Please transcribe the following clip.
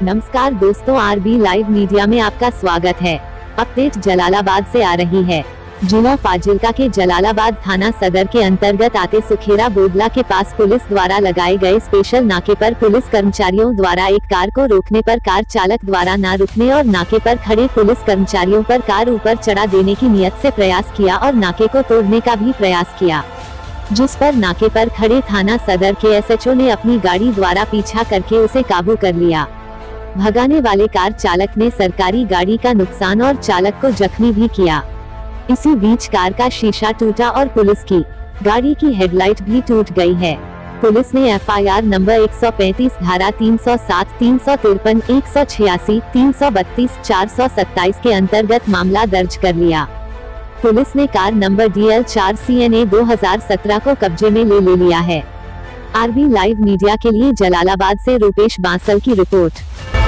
नमस्कार दोस्तों, RB live media में आपका स्वागत है। अपडेट जलालाबाद से आ रही है। जिला फाजिल्का के जलालाबाद थाना सदर के अंतर्गत आते सुखेरा बोडला के पास पुलिस द्वारा लगाए गए स्पेशल नाके पर पुलिस कर्मचारियों द्वारा एक कार को रोकने पर कार चालक द्वारा न रुकने और नाके पर खड़े पुलिस कर्मचारियों पर कार ऊपर चढ़ा देने की नियत से प्रयास किया और नाके को तोड़ने का भी प्रयास किया, जिस पर नाके पर खड़े थाना सदर के एसएचओ ने अपनी गाड़ी द्वारा पीछा करके उसे काबू कर लिया। भगाने वाले कार चालक ने सरकारी गाड़ी का नुकसान और चालक को जख्मी भी किया। इसी बीच कार का शीशा टूटा और पुलिस की गाड़ी की हेडलाइट भी टूट गई है। पुलिस ने एफआईआर नंबर 135 धारा 307, 353, 186, 332, 427 के अंतर्गत मामला दर्ज कर लिया। पुलिस ने कार नंबर DL4 CNA 2017 को कब्जे में ले लिया है। आरबी लाइव मीडिया के लिए जलालाबाद से रूपेश बांसल की रिपोर्ट।